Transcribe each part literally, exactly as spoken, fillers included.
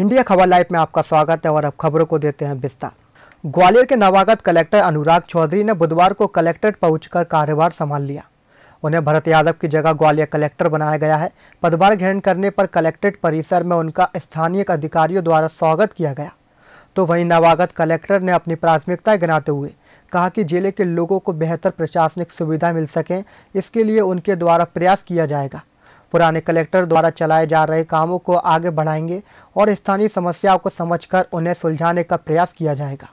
India खबर live में आपका स्वागत है और अब खबरों को देते हैं विस्तार। ग्वालियर के नवागत कलेक्टर अनुराग चौधरी ने बुधवार को कलेक्ट्रेट पहुंचकर कार्यभार संभाल लिया। उन्हें भरत यादव की जगह ग्वालियर कलेक्टर बनाया गया है। पदभार ग्रहण करने पर कलेक्ट्रेट परिसर में उनका स्थानीय अधिकारियों द्वारा स्वागत किया गया। तो वहीं नवागत कलेक्टर ने अपनी प्राथमिकताएं गिनाते हुए कहा कि जिले के लोगों को बेहतर प्रशासनिक सुविधा मिल सके, इसके लिए उनके द्वारा प्रयास किया जाएगा। पुराने कलेक्टर द्वारा चलाए जा रहे कामों को आगे बढ़ाएंगे और स्थानीय समस्याओं को समझकर उन्हें सुलझाने का प्रयास किया जाएगा।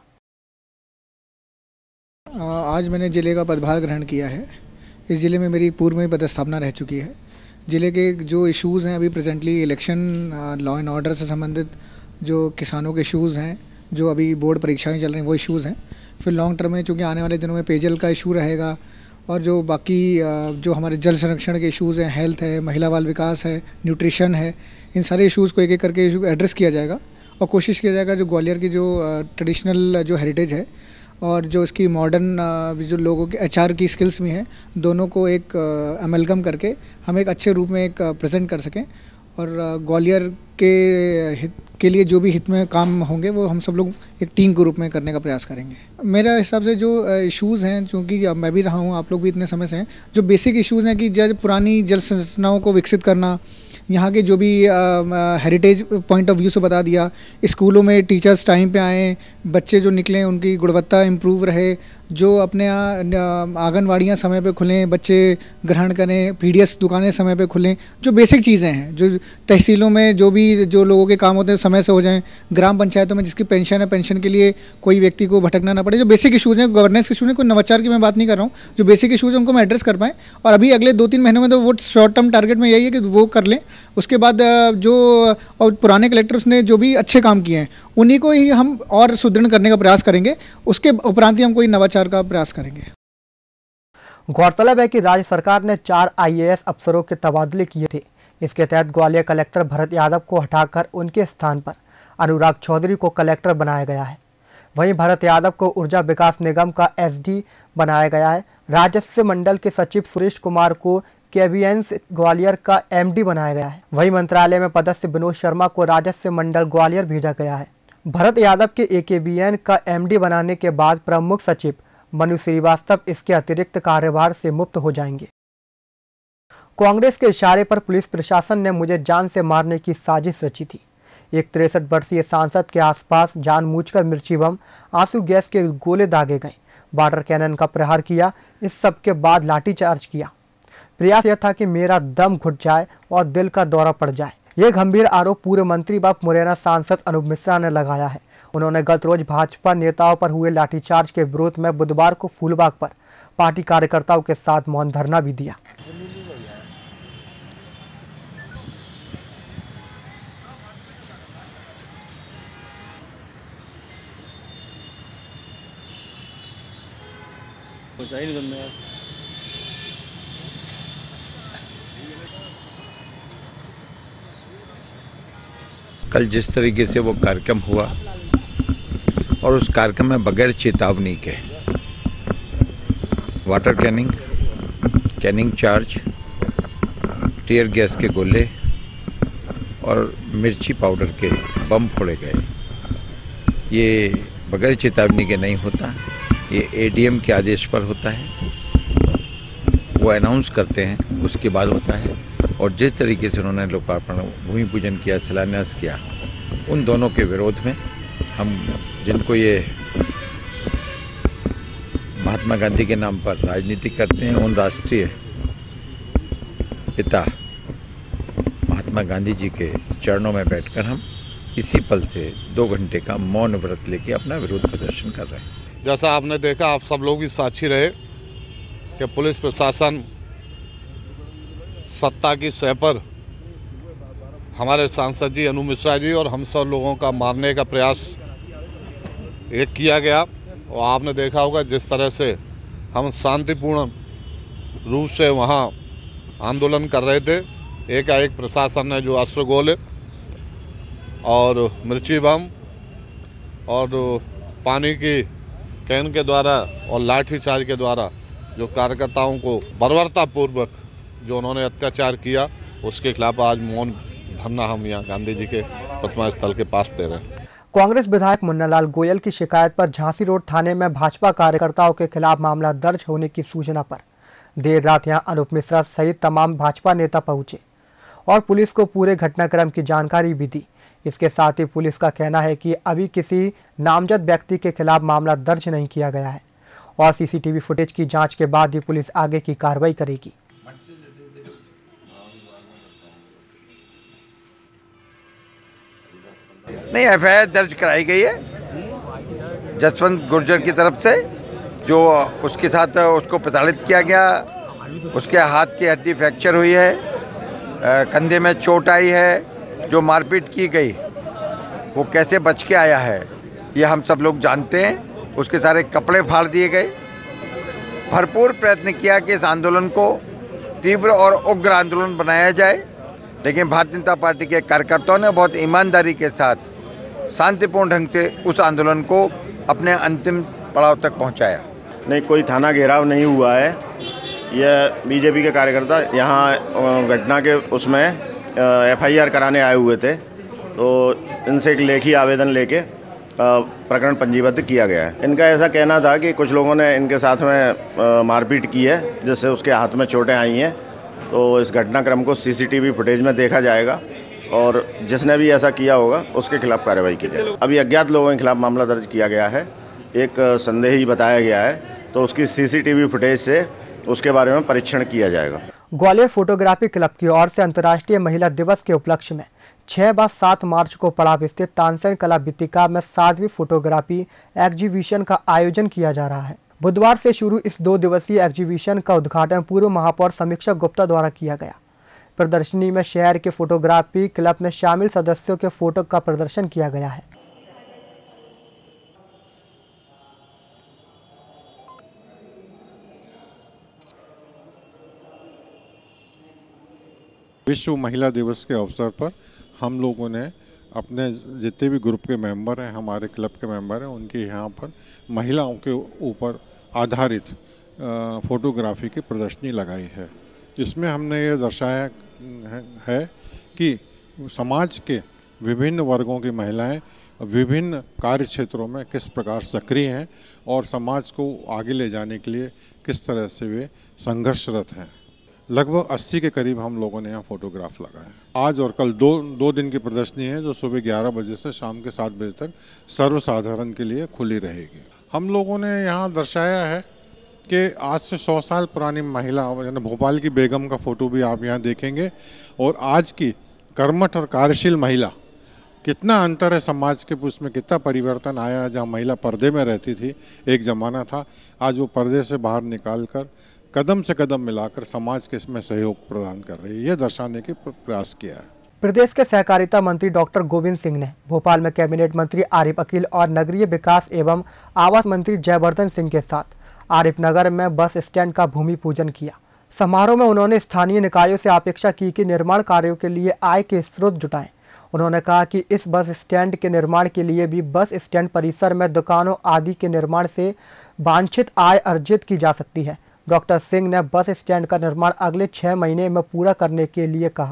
आज मैंने जिले का पदभार ग्रहण किया है। इस ज़िले में मेरी पूर्व में पदस्थापना रह चुकी है। ज़िले के जो इश्यूज़ हैं अभी presently election, law and order से संबंधित जो किसानों के इश्यूज़ हैं, जो अभी बोर्ड परीक्षाएं चल रही हैं वो इश्यूज़ हैं। फिर लॉन्ग टर्म में चूँकि आने वाले दिनों में पेयजल का इशू रहेगा और जो बाकी जो हमारे जल संरक्षण के इश्यूज़ हैं, हेल्थ है, महिला बाल विकास है, न्यूट्रिशन है, इन सारे इश्यूज़ को एक एक करके इशू एड्रेस किया जाएगा और कोशिश किया जाएगा जो ग्वालियर की जो ट्रेडिशनल जो हेरिटेज है और जो इसकी मॉडर्न जो लोगों के एचआर की स्किल्स में है, दोनों को एक अमलगम करके हम एक अच्छे रूप में एक प्रेजेंट कर सकें और ग्वालियर के हित के लिए जो भी हित में काम होंगे वो हम सब लोग एक टीम के रूप में करने का प्रयास करेंगे। मेरा हिसाब से जो इश्यूज़ हैं, चूँकि अब मैं भी रहा हूँ, आप लोग भी इतने समय से हैं, जो बेसिक इश्यूज़ हैं कि जब पुरानी जल संरचनाओं को विकसित करना, यहाँ के जो भी हेरिटेज पॉइंट ऑफ व्यू से बता दिया, स्कूलों में टीचर्स टाइम पे आएँ, बच्चे जो निकलें उनकी गुणवत्ता इम्प्रूव रहे, जो अपने यहाँ आंगनवाड़ियाँ समय पे खुलें, बच्चे ग्रहण करें, पीडीएस दुकानें समय पे खुलें, जो बेसिक चीज़ें हैं, जो तहसीलों में जो भी जो लोगों के काम होते हैं समय से हो जाएं, ग्राम पंचायतों में जिसकी पेंशन है पेंशन के लिए कोई व्यक्ति को भटकना ना पड़े। जो बेसिक इशूज़ हैं, गवर्नेंस इशू हैं, कोई नवाचार की मैं बात नहीं कर रहा हूँ, जो बेसिक इशूज़ हैं उनको मैं एड्रेस कर पाएँ। और अभी अगले दो तीन महीनों में तो वो शॉर्ट टर्म टारगेट में यही है कि वो कर लें। उसके बाद जो और पुराने कलेक्टर्स ने जो भी अच्छे काम किए हैं उन्हीं को ही हम और सुदृढ़ करने का प्रयास करेंगे। उसके उपरांत ही हम कोई नवाचार का प्रयास करेंगे। गौरतलब है कि राज्य सरकार ने चार आईएएस अफसरों के तबादले किए थे। इसके तहत ग्वालियर कलेक्टर भरत यादव को हटाकर उनके स्थान पर अनुराग चौधरी को कलेक्टर बनाया गया है। वहीं भरत यादव को ऊर्जा विकास निगम का एसडी बनाया गया है। राजस्व मंडल के सचिव सुरेश कुमार को केबीएंस ग्वालियर का एमडी बनाया गया है। वहीं मंत्रालय में पदस्थ विनोद शर्मा को राजस्व मंडल ग्वालियर भेजा गया है। भरत यादव के एकेबीएन का एमडी बनाने के बाद प्रमुख सचिव मनु श्रीवास्तव इसके अतिरिक्त कार्यभार से मुक्त हो जाएंगे। कांग्रेस के इशारे पर पुलिस प्रशासन ने मुझे जान से मारने की साजिश रची थी। एक तिरसठ वर्षीय सांसद के आसपास जानबूझकर मिर्ची बम, आंसू गैस के गोले दागे गए, वाटर कैनन का प्रहार किया। इस सब के बाद लाठीचार्ज किया। प्रयास यह था कि मेरा दम घुट जाए और दिल का दौरा पड़ जाए। ये गंभीर आरोप पूर्व मंत्री व मुरैना सांसद अनूप मिश्रा ने लगाया है। उन्होंने गत रोज भाजपा नेताओं पर हुए लाठीचार्ज के विरोध में बुधवार को फूलबाग पर पार्टी कार्यकर्ताओं के साथ मौन धरना भी दिया। कल जिस तरीके से वो कार्यक्रम हुआ और उस कार्यक्रम में बगैर चेतावनी के water canning, canning charge, tear gas के गोले और मिर्ची पाउडर के बम फोड़े गए। ये बगैर चेतावनी के नहीं होता, ये एडीएम के आदेश पर होता है। वो अनाउंस करते हैं, उसके बाद होता है। और जिस तरीके से उन्होंने लोकार्पण, भूमि पूजन किया, शिलान्यास किया, उन दोनों के विरोध में हम जिनको ये महात्मा गांधी के नाम पर राजनीति करते हैं, उन राष्ट्रीय पिता महात्मा गांधी जी के चरणों में बैठकर हम इसी पल से दो घंटे का मौन व्रत लेके अपना विरोध प्रदर्शन कर रहे हैं। जैसा आपने देखा, आप सब लोग भी साक्षी रहे कि पुलिस प्रशासन सत्ता की सह पर हमारे सांसद जी अनूप मिश्रा जी और हम सब लोगों का मारने का प्रयास एक किया गया। और आपने देखा होगा जिस तरह से हम शांतिपूर्ण रूप से वहाँ आंदोलन कर रहे थे, एकाएक प्रशासन ने जो अस्त्र गोले और मिर्ची बम और पानी की कैन के द्वारा और लाठीचार्ज के द्वारा जो कार्यकर्ताओं को बर्बरतापूर्वक जो उन्होंने अत्याचार किया, उसके खिलाफ आज मौन धरना हम यहाँ गांधी जी के प्रतिमा स्थल के पास दे रहे हैं। कांग्रेस विधायक मुन्नालाल गोयल की शिकायत पर झांसी रोड थाने में भाजपा कार्यकर्ताओं के खिलाफ मामला दर्ज होने की सूचना पर देर रात यहां अनूप मिश्रा सहित तमाम भाजपा नेता पहुंचे और पुलिस को पूरे घटनाक्रम की जानकारी भी दी। इसके साथ ही पुलिस का कहना है कि अभी किसी नामजद व्यक्ति के खिलाफ मामला दर्ज नहीं किया गया है और सीसीटीवी फुटेज की जांच के बाद ही पुलिस आगे की कार्रवाई करेगी। नहीं, एफ आई आर दर्ज कराई गई है जसवंत गुर्जर की तरफ से, जो उसके साथ उसको प्रताड़ित किया गया, उसके हाथ की हड्डी फ्रैक्चर हुई है, कंधे में चोट आई है, जो मारपीट की गई वो कैसे बच के आया है ये हम सब लोग जानते हैं। उसके सारे कपड़े फाड़ दिए गए। भरपूर प्रयत्न किया कि इस आंदोलन को तीव्र और उग्र आंदोलन बनाया जाए, लेकिन भारतीय जनता पार्टी के कार्यकर्ताओं ने बहुत ईमानदारी के साथ शांतिपूर्ण ढंग से उस आंदोलन को अपने अंतिम पड़ाव तक पहुंचाया। नहीं, कोई थाना घेराव नहीं हुआ है। यह बीजेपी के कार्यकर्ता यहाँ घटना के उसमें एफ आई आर कराने आए हुए थे, तो इनसे एक लेखी आवेदन लेके प्रकरण पंजीबद्ध किया गया है। इनका ऐसा कहना था कि कुछ लोगों ने इनके साथ में मारपीट की है, जिससे उसके हाथ में चोटें आई हैं। तो इस घटनाक्रम को सीसीटीवी फुटेज में देखा जाएगा और जिसने भी ऐसा किया होगा उसके खिलाफ कार्रवाई की जाएगी। अभी अज्ञात लोगों के खिलाफ मामला दर्ज किया गया है, एक संदेही बताया गया है, तो उसकी सीसीटीवी फुटेज से उसके बारे में परीक्षण किया जाएगा। ग्वालियर फोटोग्राफी क्लब की ओर से अंतर्राष्ट्रीय महिला दिवस के उपलक्ष्य में छह व सात मार्च को पड़ाव स्थित तानसेन कला वीथिका में सातवीं फोटोग्राफी एग्जीबिशन का आयोजन किया जा रहा है। बुधवार से शुरू इस दो दिवसीय एग्जीबिशन का उद्घाटन पूर्व महापौर समीक्षा गुप्ता द्वारा किया गया। प्रदर्शनी में शहर के फोटोग्राफी क्लब में शामिल सदस्यों के फोटो का प्रदर्शन किया गया है। विश्व महिला दिवस के अवसर पर हम लोगों ने अपने जितने भी ग्रुप के मेंबर हैं, हमारे क्लब के मेंबर हैं, उनके यहाँ पर महिलाओं के ऊपर आधारित फोटोग्राफी की प्रदर्शनी लगाई है, जिसमें हमने ये दर्शाया है कि समाज के विभिन्न वर्गों की महिलाएं विभिन्न कार्य क्षेत्रों में किस प्रकार सक्रिय हैं और समाज को आगे ले जाने के लिए किस तरह से वे संघर्षरत हैं। लगभग अस्सी के करीब हम लोगों ने यहाँ फोटोग्राफ लगाए। आज और कल दो दो दिन की प्रदर्शनी है, जो सुबह ग्यारह बजे से शाम के सात बजे तक सर्वसाधारण के लिए खुली रहेगी। हम लोगों ने यहाँ दर्शाया है कि आज से सौ साल पुरानी महिला, यानी भोपाल की बेगम का फोटो भी आप यहाँ देखेंगे, और आज की कर्मठ और कार्यशील महिला, कितना अंतर है समाज के, उसमें कितना परिवर्तन आया। जहाँ महिला पर्दे में रहती थी एक ज़माना था, आज वो पर्दे से बाहर निकाल कर कदम से कदम मिलाकर समाज के इसमें सहयोग प्रदान कर रही है। यह दर्शाने के प्रयास किया है। प्रदेश के सहकारिता मंत्री डॉक्टर गोविंद सिंह ने भोपाल में कैबिनेट मंत्री आरिफ अकील और नगरीय विकास एवं आवास मंत्री जयवर्धन सिंह के साथ आरिफ नगर में बस स्टैंड का भूमि पूजन किया। समारोह में उन्होंने स्थानीय निकायों से अपेक्षा की कि निर्माण कार्यों के लिए आय के स्रोत जुटाएं। उन्होंने कहा कि इस बस स्टैंड के निर्माण के लिए भी बस स्टैंड परिसर में दुकानों आदि के निर्माण से वांछित आय अर्जित की जा सकती है। डॉक्टर सिंह ने बस स्टैंड का निर्माण अगले छह महीने में पूरा करने के लिए कहा।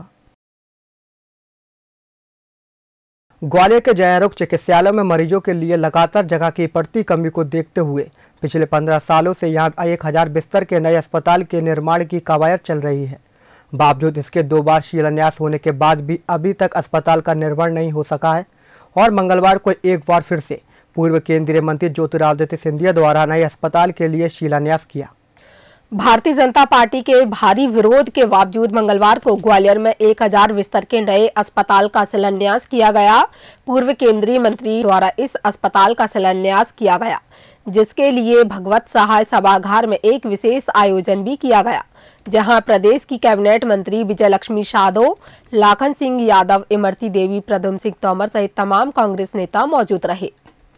ग्वालियर के जयरोग चिकित्सालय में मरीजों के लिए लगातार जगह की बढ़ती कमी को देखते हुए पिछले पंद्रह सालों से यहां एक हजार बिस्तर के नए अस्पताल के निर्माण की कवायद चल रही है। बावजूद इसके दो बार शिलान्यास होने के बाद भी अभी तक अस्पताल का निर्माण नहीं हो सका है और मंगलवार को एक बार फिर से पूर्व केंद्रीय मंत्री ज्योतिरादित्य सिंधिया द्वारा नए अस्पताल के लिए शिलान्यास किया। भारतीय जनता पार्टी के भारी विरोध के बावजूद मंगलवार को ग्वालियर में एक हजार बिस्तर के नए अस्पताल का शिलान्यास किया गया। पूर्व केंद्रीय मंत्री द्वारा इस अस्पताल का शिलान्यास किया गया, जिसके लिए भगवत सहाय सभागार में एक विशेष आयोजन भी किया गया, जहां प्रदेश की कैबिनेट मंत्री विजय लक्ष्मी साधो, लाखन सिंह यादव, इमरती देवी, प्रद्युम्न सिंह तोमर सहित तमाम कांग्रेस नेता मौजूद रहे।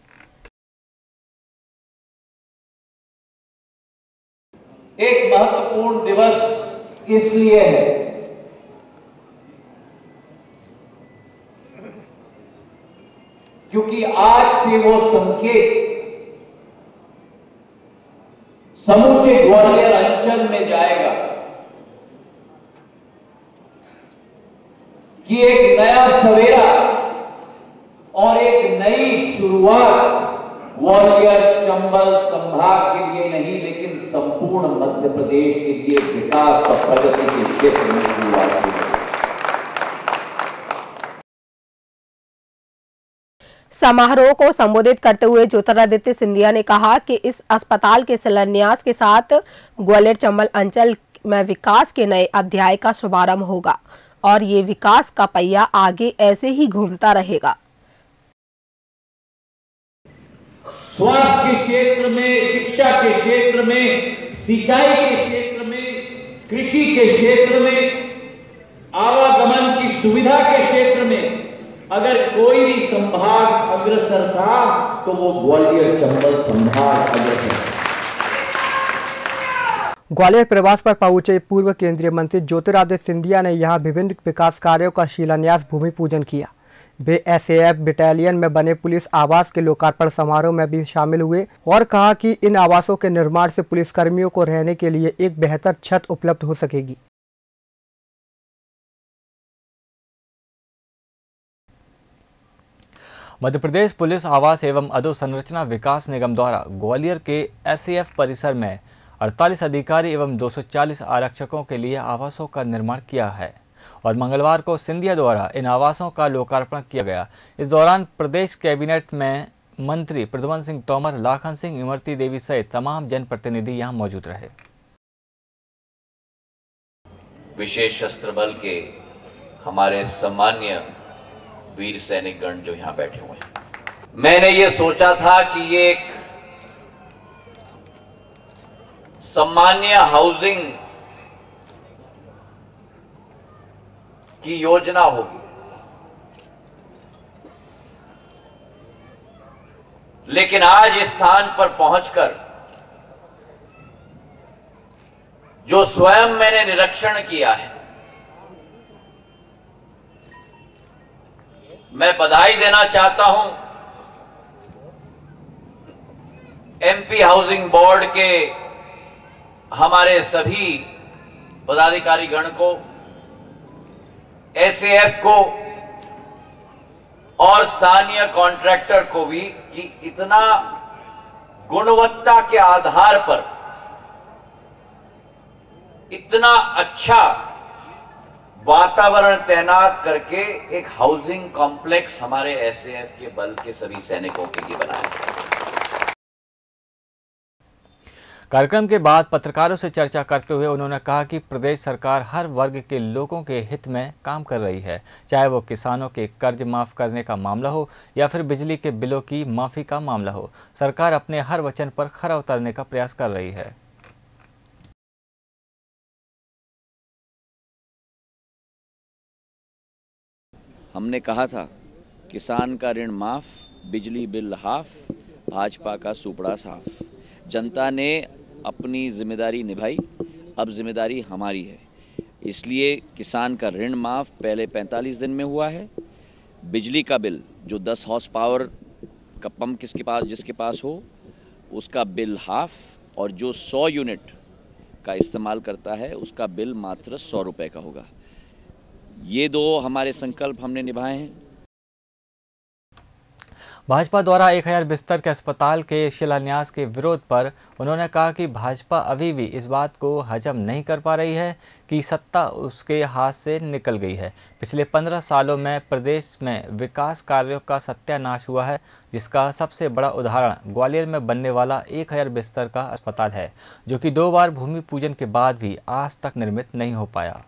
एक महत्वपूर्ण दिवस इसलिए है क्योंकि आज से वो संकेत समूचे ग्वालियर अंचल में जाएगा कि एक नया सवेरा और एक नई शुरुआत ग्वालियर चंबल संभाग के लिए नहीं, लेकिन संपूर्ण मध्य प्रदेश के लिए विकास और प्रगति के क्षेत्र में शुरुआत हुई। समारोह को संबोधित करते हुए ज्योतिरादित्य सिंधिया ने कहा कि इस अस्पताल के शिलान्यास के साथ ग्वालियर चंबल अंचल में विकास के नए अध्याय का शुभारंभ होगा और ये विकास का पहिया आगे ऐसे ही घूमता रहेगा। स्वास्थ्य के क्षेत्र में, शिक्षा के क्षेत्र में, सिंचाई के क्षेत्र में, कृषि के क्षेत्र में, आवागमन की सुविधा के क्षेत्र में अगर कोई भी संभाग अग्रसर था तो वो ग्वालियर चंबल संभाग अग्रसर था। ग्वालियर प्रवास पर पहुंचे पूर्व केंद्रीय मंत्री ज्योतिरादित्य सिंधिया ने यहां विभिन्न विकास कार्यों का शिलान्यास भूमि पूजन किया। वे एस ए एफ बटालियन में बने पुलिस आवास के लोकार्पण समारोह में भी शामिल हुए और कहा कि इन आवासों के निर्माण से पुलिसकर्मियों को रहने के लिए एक बेहतर छत उपलब्ध हो सकेगी। मध्य प्रदेश पुलिस आवास एवं अधोसंरचना विकास निगम द्वारा ग्वालियर के एस ए एफ परिसर में अड़तालीस अधिकारी एवं दो सौ चालीस आरक्षकों के लिए आवासों का निर्माण किया है और मंगलवार को सिंधिया द्वारा इन आवासों का लोकार्पण किया गया। इस दौरान प्रदेश कैबिनेट में मंत्री प्रद्युम्न सिंह तोमर, लाखन सिंह, इमरती देवी सहित तमाम जनप्रतिनिधि यहां मौजूद रहे। विशेष शस्त्र बल के हमारे सम्मान्य वीर सैनिक गण जो यहां बैठे हुए हैं, मैंने ये सोचा था कि ये एक सामान्य हाउसिंग की योजना होगी, लेकिन आज इस स्थान पर पहुंचकर जो स्वयं मैंने निरीक्षण किया है, मैं बधाई देना चाहता हूं एमपी हाउसिंग बोर्ड के हमारे सभी पदाधिकारी गण को, एस ए एफ को और स्थानीय कॉन्ट्रैक्टर को भी कि इतना गुणवत्ता के आधार पर इतना अच्छा वातावरण तैनात करके एक हाउसिंग कॉम्प्लेक्स हमारे एस ए एफ के बल के सभी सैनिकों के लिए बनाया। कार्यक्रम के बाद पत्रकारों से चर्चा करते हुए उन्होंने कहा कि प्रदेश सरकार हर वर्ग के लोगों के हित में काम कर रही है, चाहे वो किसानों के कर्ज माफ करने का मामला हो या फिर बिजली के बिलों की माफी का मामला हो। सरकार अपने हर वचन पर खरा उतरने का प्रयास कर रही है। हमने कहा था किसान का ऋण माफ, बिजली बिल हाफ, भाजपा का सुपड़ा साफ। जनता ने अपनी जिम्मेदारी निभाई, अब जिम्मेदारी हमारी है, इसलिए किसान का ऋण माफ पहले पैंतालीस दिन में हुआ है। बिजली का बिल जो दस हॉर्स पावर का पंप किसके पास जिसके पास हो उसका बिल हाफ, और जो सौ यूनिट का इस्तेमाल करता है उसका बिल मात्र सौ रुपये का होगा। ये दो हमारे संकल्प हमने निभाए हैं। भाजपा द्वारा एक हजार बिस्तर के अस्पताल के शिलान्यास के विरोध पर उन्होंने कहा कि भाजपा अभी भी इस बात को हजम नहीं कर पा रही है कि सत्ता उसके हाथ से निकल गई है। पिछले पंद्रह सालों में प्रदेश में विकास कार्यों का सत्यानाश हुआ है, जिसका सबसे बड़ा उदाहरण ग्वालियर में बनने वाला एक हजार बिस्तर का अस्पताल है, जो कि दो बार भूमि पूजन के बाद भी आज तक निर्मित नहीं हो पाया।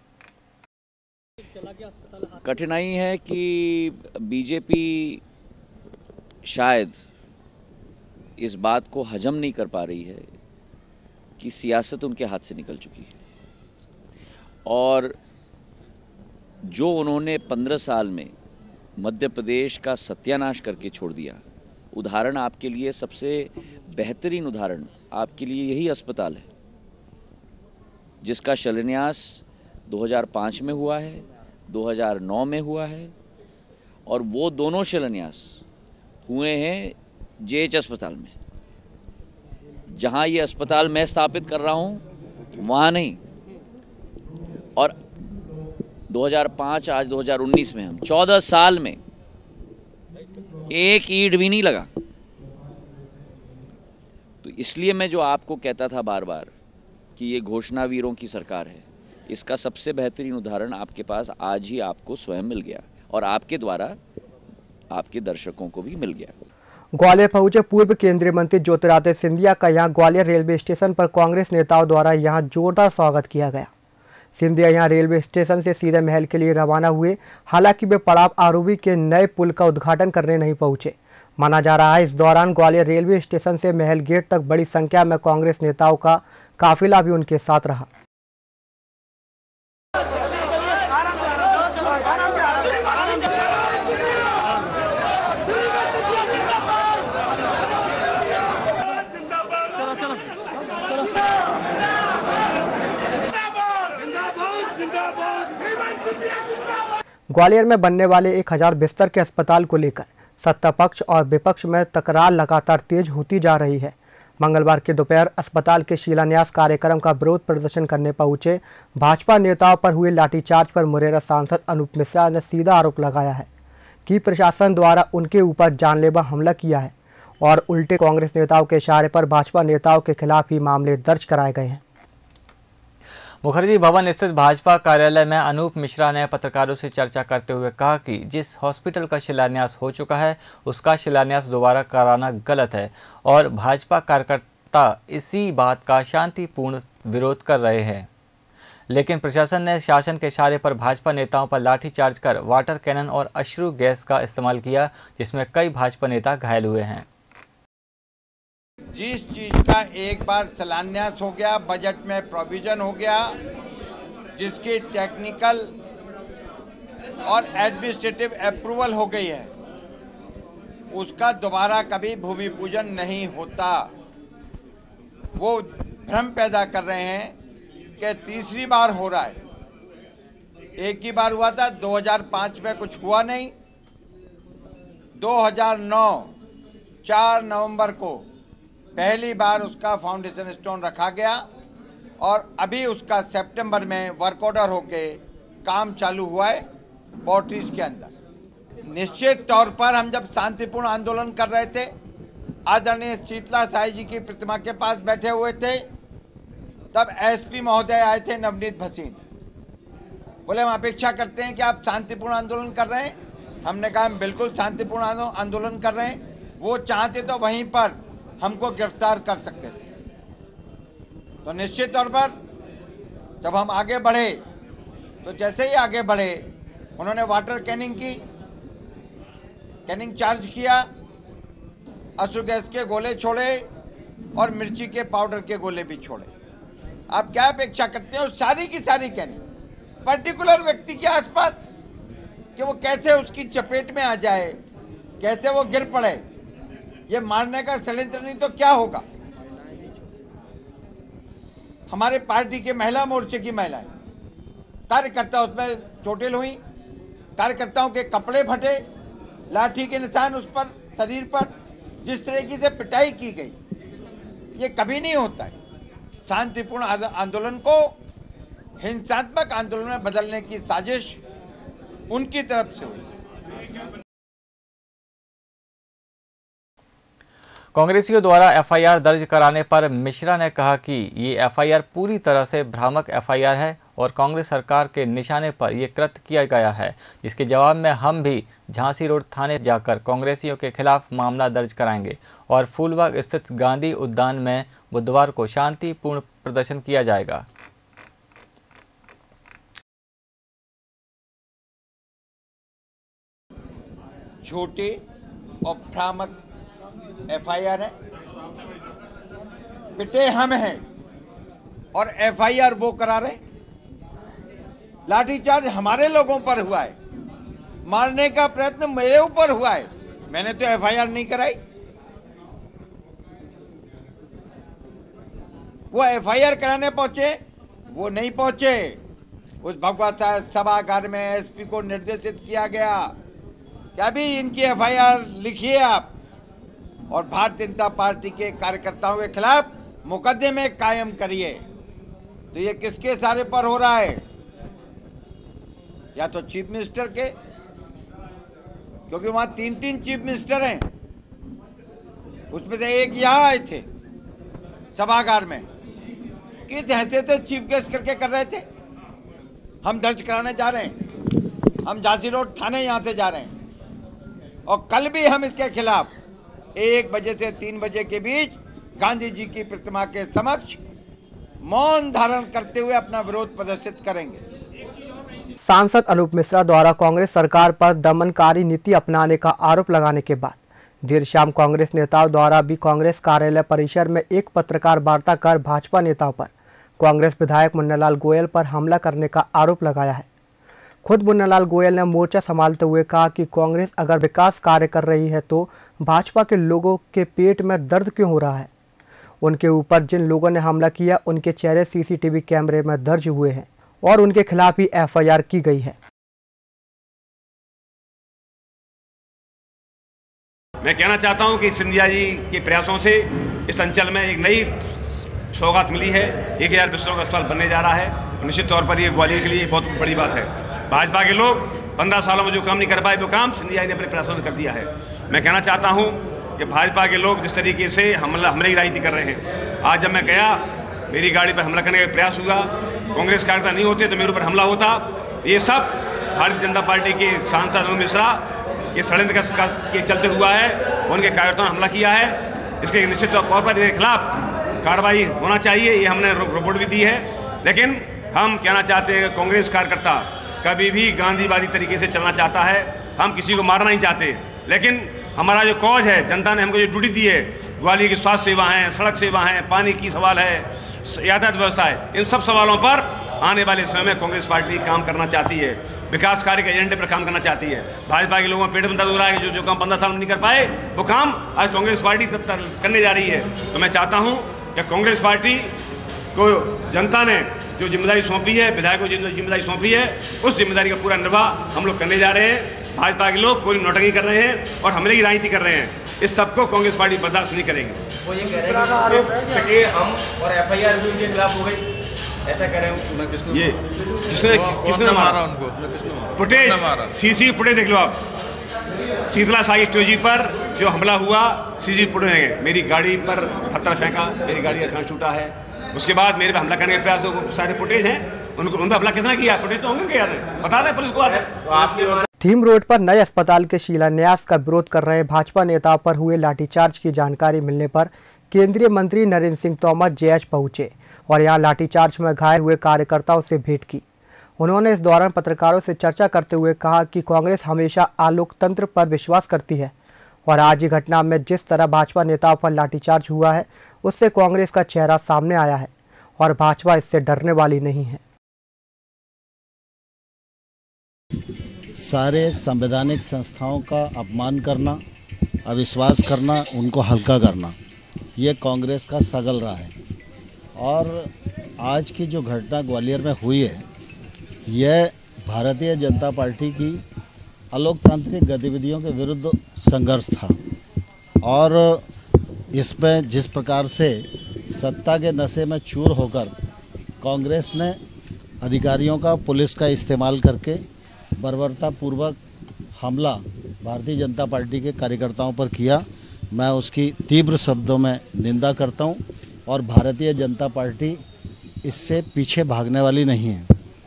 कठिनाई है कि बीजेपी शायद इस बात को हजम नहीं कर पा रही है कि सियासत उनके हाथ से निकल चुकी है, और जो उन्होंने पंद्रह साल में मध्य प्रदेश का सत्यानाश करके छोड़ दिया। उदाहरण आपके लिए सबसे बेहतरीन उदाहरण आपके लिए यही अस्पताल है, जिसका शिलान्यास दो हज़ार पाँच में हुआ है, दो हज़ार नौ में हुआ है, और वो दोनों शिलान्यास हुए हैं जे एच अस्पताल में। जहां ये अस्पताल मैं स्थापित कर रहा हूं वहां नहीं। और दो हज़ार पाँच आज दो हज़ार उन्नीस में हम चौदह साल में एक ईंट भी नहीं लगा। तो इसलिए मैं जो आपको कहता था बार बार कि ये घोषणा वीरों की सरकार है, इसका सबसे बेहतरीन उदाहरण आपके पास आज ही आपको स्वयं मिल गया और आपके द्वारा आपके दर्शकों को भी मिल गया। ग्वालियर पहुंचे पूर्व केंद्रीय मंत्री ज्योतिरादित्य सिंधिया का यहां ग्वालियर रेलवे स्टेशन पर कांग्रेस नेताओं द्वारा यहां जोरदार स्वागत किया गया। सिंधिया यहां रेलवे स्टेशन से सीधे महल के लिए रवाना हुए। हालांकि वे पड़ाव आरोवी के नए पुल का उद्घाटन करने नहीं पहुंचे। माना जा रहा है इस दौरान ग्वालियर रेलवे स्टेशन से महल गेट तक बड़ी संख्या में कांग्रेस नेताओं का काफिला भी उनके साथ रहा। ग्वालियर में बनने वाले एक हजार बिस्तर के अस्पताल को लेकर सत्ता पक्ष और विपक्ष में तकरार लगातार तेज होती जा रही है। मंगलवार के दोपहर अस्पताल के शिलान्यास कार्यक्रम का विरोध प्रदर्शन करने पहुंचे भाजपा नेताओं पर हुए लाठीचार्ज पर मुरैना सांसद अनूप मिश्रा ने सीधा आरोप लगाया है कि प्रशासन द्वारा उनके ऊपर जानलेवा हमला किया है और उल्टे कांग्रेस नेताओं के इशारे पर भाजपा नेताओं के खिलाफ ही मामले दर्ज कराए गए हैं। मुखर्जी भवन स्थित भाजपा कार्यालय में अनूप मिश्रा ने पत्रकारों से चर्चा करते हुए कहा कि जिस हॉस्पिटल का शिलान्यास हो चुका है उसका शिलान्यास दोबारा कराना गलत है और भाजपा कार्यकर्ता इसी बात का शांतिपूर्ण विरोध कर रहे हैं। लेकिन प्रशासन ने शासन के इशारे पर भाजपा नेताओं पर लाठीचार्ज कर वाटर कैनन और अश्रु गैस का इस्तेमाल किया, जिसमें कई भाजपा नेता घायल हुए हैं। जिस चीज का एक बार शिलान्यास हो गया, बजट में प्रोविजन हो गया, जिसकी टेक्निकल और एडमिनिस्ट्रेटिव अप्रूवल हो गई है, उसका दोबारा कभी भूमि पूजन नहीं होता। वो भ्रम पैदा कर रहे हैं कि तीसरी बार हो रहा है। एक ही बार हुआ था, दो हज़ार पाँच में कुछ हुआ नहीं। दो हज़ार नौ चार नवंबर को पहली बार उसका फाउंडेशन स्टोन रखा गया और अभी उसका सितंबर में वर्क ऑर्डर होके काम चालू हुआ है बॉटरीज के अंदर। निश्चित तौर पर हम जब शांतिपूर्ण आंदोलन कर रहे थे, आदरणीय शीतला साई जी की प्रतिमा के पास बैठे हुए थे, तब एसपी महोदय आए थे नवनीत भसीन। बोले हम अपेक्षा करते हैं कि आप शांतिपूर्ण आंदोलन कर रहे हैं। हमने कहा हम बिल्कुल शांतिपूर्ण आंदोलन कर रहे हैं। वो चाहते तो वहीं पर हमको गिरफ्तार कर सकते थे। तो निश्चित तौर पर जब हम आगे बढ़े तो जैसे ही आगे बढ़े उन्होंने वाटर कैनिंग की, कैनिंग चार्ज किया, अश्रु गैस के गोले छोड़े और मिर्ची के पाउडर के गोले भी छोड़े। आप क्या अपेक्षा करते हो? सारी की सारी कैनिंग पर्टिकुलर व्यक्ति के आसपास कि वो कैसे उसकी चपेट में आ जाए, कैसे वो गिर पड़े। ये मारने का षड्यंत्र नहीं तो क्या होगा? हमारे पार्टी के महिला मोर्चे की महिलाएं कार्यकर्ता उसमें चोटिल हुई, कार्यकर्ताओं के कपड़े फटे, लाठी के निशान उस पर शरीर पर, जिस तरीके से पिटाई की गई, ये कभी नहीं होता है। शांतिपूर्ण आंदोलन को हिंसात्मक आंदोलन में बदलने की साजिश उनकी तरफ से हुई। कांग्रेसियों द्वारा एफआईआर दर्ज कराने पर मिश्रा ने कहा कि ये एफआईआर पूरी तरह से भ्रामक एफआईआर है और कांग्रेस सरकार के निशाने पर यह कृत्य किया गया है, जिसके जवाब में हम भी झांसी रोड थाने जाकर कांग्रेसियों के खिलाफ मामला दर्ज कराएंगे और फूलबाग स्थित गांधी उद्यान में बुधवार को शांतिपूर्ण प्रदर्शन किया जाएगा। झूठी और भ्रामक एफआईआर है, पिटे हम हैं और एफआईआर वो करा रहे। लाठीचार्ज हमारे लोगों पर हुआ है, मारने का प्रयत्न मेरे ऊपर हुआ है, मैंने तो एफआईआर नहीं कराई। वो एफआईआर कराने पहुंचे, वो नहीं पहुंचे। उस भगवा सभागार में एसपी को निर्देशित किया गया कि अभी इनकी एफआईआर लिखिए आप और भारतीय जनता पार्टी के कार्यकर्ताओं के खिलाफ मुकदमे कायम करिए। तो ये किसके इशारे पर हो रहा है? या तो चीफ मिनिस्टर के, क्योंकि वहां तीन तीन चीफ मिनिस्टर हैं, उसमें से एक यहाँ आए थे सभागार में, किस हैसियत से चीफ गेस्ट करके कर रहे थे। हम दर्ज कराने जा रहे हैं, हम झांसी रोड थाने यहाँ से जा रहे हैं, और कल भी हम इसके खिलाफ एक बजे से तीन बजे के बीच गांधी जी की प्रतिमा के समक्ष मौन धारण करते हुए अपना विरोध प्रदर्शित करेंगे। सांसद अनूप मिश्रा द्वारा कांग्रेस सरकार पर दमनकारी नीति अपनाने का आरोप लगाने के बाद देर शाम कांग्रेस नेताओं द्वारा भी कांग्रेस कार्यालय परिसर में एक पत्रकार वार्ता कर भाजपा नेताओं पर कांग्रेस विधायक मुन्नालाल गोयल पर हमला करने का आरोप लगाया है। खुद मुन्नालाल गोयल ने मोर्चा संभालते हुए कहा कि कांग्रेस अगर विकास कार्य कर रही है तो भाजपा के लोगों के पेट में दर्द क्यों हो रहा है। उनके ऊपर जिन लोगों ने हमला किया उनके चेहरे सीसीटीवी कैमरे में दर्ज हुए हैं और उनके खिलाफ ही एफआईआर की गई है। मैं कहना चाहता हूं कि सिंधिया जी के प्रयासों से इस अंचल में एक नई सौगात मिली है। एक हजार बिस्तरों का अस्पताल बनने जा रहा है। निश्चित तौर पर ये ग्वालियर के लिए बहुत बड़ी बात है। भाजपा के लोग पंद्रह सालों में जो काम नहीं कर पाए वो काम सिंधिया जी ने अपने प्रयासों से कर दिया है। मैं कहना चाहता हूं कि भाजपा के लोग जिस तरीके से हमला हमले की राजनीति कर रहे हैं, आज जब मैं गया मेरी गाड़ी पर हमला करने का प्रयास हुआ, कांग्रेस कार्यकर्ता नहीं होते तो मेरे ऊपर हमला होता। ये सब भारतीय जनता पार्टी के सांसद अनूप मिश्रा के षड्यंत्र के चलते हुआ है। उनके कार्यकर्ताओं ने हमला किया है। इसके निश्चित तौर पर इनके खिलाफ कार्रवाई होना चाहिए, ये हमने रिपोर्ट भी दी है। लेकिन हम कहना चाहते हैं कि कांग्रेस कार्यकर्ता कभी भी गांधीवादी तरीके से चलना चाहता है। हम किसी को मारना नहीं चाहते, लेकिन हमारा जो कॉज है, जनता ने हमको जो ड्यूटी दी है, ग्वालियर की स्वास्थ्य सेवा है, सड़क सेवा है, पानी की सवाल है, यातायात व्यवस्था है, इन सब सवालों पर आने वाले समय में कांग्रेस पार्टी काम करना चाहती है। विकास कार्य के एजेंडे पर काम करना चाहती है। भाजपा के लोगों में पेट में दर्द हो रहा है कि जो जो काम पंद्रह साल में नहीं कर पाए वो काम आज कांग्रेस पार्टी करने जा रही है। तो मैं चाहता हूँ कि कांग्रेस पार्टी को जनता ने जो जिम्मेदारी सौंपी है, विधायकों को जिम्मेदारी सौंपी है, उस जिम्मेदारी का पूरा निर्वाह हम लोग करने जा रहे हैं। भाजपा के लोग कोई नौटंकी कर रहे हैं और हमले की राजनीति कर रहे हैं, इस सबको कांग्रेस पार्टी बर्दाश्त नहीं करेगी। वो ये कह रहे हैं कि आरोप है कि हम और एफआईआर भी उनके खिलाफ हो गई, ऐसा कह रहे हैं। किसने ये किसने किसने मारा उनको? फुटेज, सीसी फुटेज देख लो आप। शीतला साई स्टोजी पर जो हमला हुआ, सीसी फुटेज है। मेरी गाड़ी पर पत्थर फेंका, मेरी गाड़ी का खाना छूटा है। उसके बाद मेरे पे हमला करने के प्रयास, वो सारे फुटेज हैं। उनको उन पर हमला किसने किया? फुटेज तो होंगे याद है, बता दें पुलिस को। तो आपकी थीम रोड पर नए अस्पताल के शिलान्यास का विरोध कर रहे भाजपा नेताओं पर हुए लाठीचार्ज की जानकारी मिलने पर केंद्रीय मंत्री नरेंद्र सिंह तोमर जेएच पहुंचे और यहां लाठीचार्ज में घायल हुए कार्यकर्ताओं से भेंट की। उन्होंने इस दौरान पत्रकारों से चर्चा करते हुए कहा कि कांग्रेस हमेशा आलोकतंत्र पर विश्वास करती है और आज की घटना में जिस तरह भाजपा नेताओं पर लाठीचार्ज हुआ है उससे कांग्रेस का चेहरा सामने आया है और भाजपा इससे डरने वाली नहीं है। सारे संवैधानिक संस्थाओं का अपमान करना, अविश्वास करना, उनको हल्का करना, ये कांग्रेस का सगल रहा है। और आज की जो घटना ग्वालियर में हुई है, यह भारतीय जनता पार्टी की अलोकतांत्रिक गतिविधियों के विरुद्ध संघर्ष था। और इसमें जिस प्रकार से सत्ता के नशे में चूर होकर कांग्रेस ने अधिकारियों का, पुलिस का इस्तेमाल करके बर्बरतापूर्वक हमला भारतीय जनता पार्टी के कार्यकर्ताओं पर किया, मैं उसकी तीव्र शब्दों में निंदा करता हूं और भारतीय जनता पार्टी इससे पीछे भागने वाली नहीं है।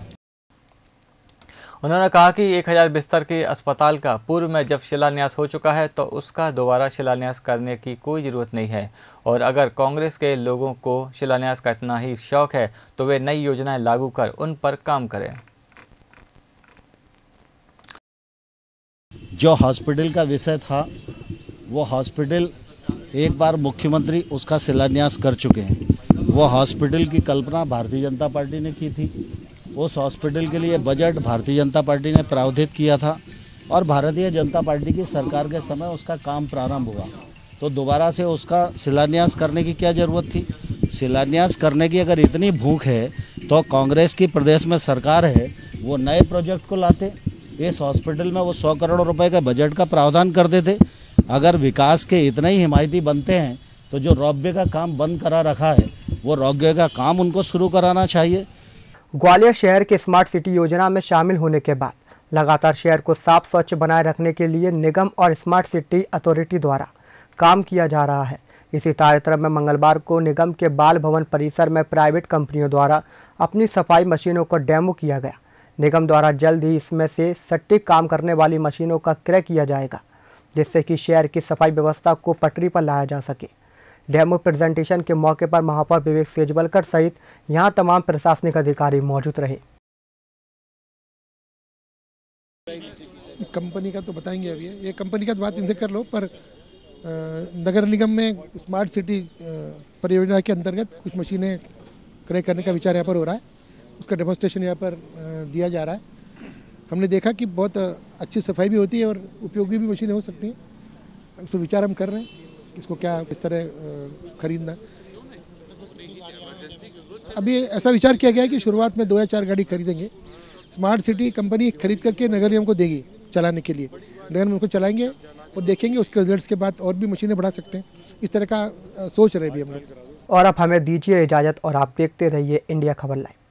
उन्होंने कहा कि एक हजार बिस्तर के अस्पताल का पूर्व में जब शिलान्यास हो चुका है तो उसका दोबारा शिलान्यास करने की कोई ज़रूरत नहीं है और अगर कांग्रेस के लोगों को शिलान्यास का इतना ही शौक है तो वे नई योजनाएं लागू कर उन पर काम करें। जो हॉस्पिटल का विषय था वो हॉस्पिटल एक बार मुख्यमंत्री उसका शिलान्यास कर चुके हैं। वो हॉस्पिटल की कल्पना भारतीय जनता पार्टी ने की थी। उस हॉस्पिटल के लिए बजट भारतीय जनता पार्टी ने प्रावधान किया था और भारतीय जनता पार्टी की सरकार के समय उसका काम प्रारंभ हुआ। तो दोबारा से उसका शिलान्यास करने की क्या जरूरत थी? शिलान्यास करने की अगर इतनी भूख है तो कांग्रेस की प्रदेश में सरकार है, वो नए प्रोजेक्ट को लाते। इस हॉस्पिटल में वो सौ करोड़ रुपए का बजट का प्रावधान कर देते। अगर विकास के इतने ही हिमायती बनते हैं तो जो रोपवे का काम बंद करा रखा है वो रोपवे का काम उनको शुरू कराना चाहिए। ग्वालियर शहर के स्मार्ट सिटी योजना में शामिल होने के बाद लगातार शहर को साफ स्वच्छ बनाए रखने के लिए निगम और स्मार्ट सिटी अथॉरिटी द्वारा काम किया जा रहा है। इसी कार्यक्रम में मंगलवार को निगम के बाल भवन परिसर में प्राइवेट कंपनियों द्वारा अपनी सफाई मशीनों का डेमो किया गया। निगम द्वारा जल्द ही इसमें से सटीक काम करने वाली मशीनों का क्रय किया जाएगा, जिससे कि शहर की सफाई व्यवस्था को पटरी पर लाया जा सके। डेमो प्रेजेंटेशन के मौके पर महापौर विवेक सेजवलकर सहित यहां तमाम प्रशासनिक अधिकारी मौजूद रहे। कंपनी का तो बताएंगे अभी, ये कंपनी का तो बात इनसे कर लो, पर नगर निगम में स्मार्ट सिटी परियोजना के अंतर्गत कुछ मशीनें क्रय करने का विचार यहाँ पर हो रहा है। उसका डेमोन्स्ट्रेशन यहाँ पर दिया जा रहा है। हमने देखा कि बहुत अच्छी सफाई भी होती है और उपयोगी भी मशीनें हो सकती हैं। उसको विचार हम कर रहे हैं, इसको क्या किस तरह खरीदना। अभी ऐसा विचार किया गया है कि शुरुआत में दो या चार गाड़ी खरीदेंगे। स्मार्ट सिटी कंपनी खरीद करके नगर निगम को देगी चलाने के लिए। नगर निगम उनको चलाएंगे और देखेंगे उसके रिजल्ट्स के बाद और भी मशीनें बढ़ा सकते हैं। इस तरह का सोच रहे भी हम लोग। और अब हमें दीजिए इजाज़त और आप देखते रहिए इंडिया खबर लाइव।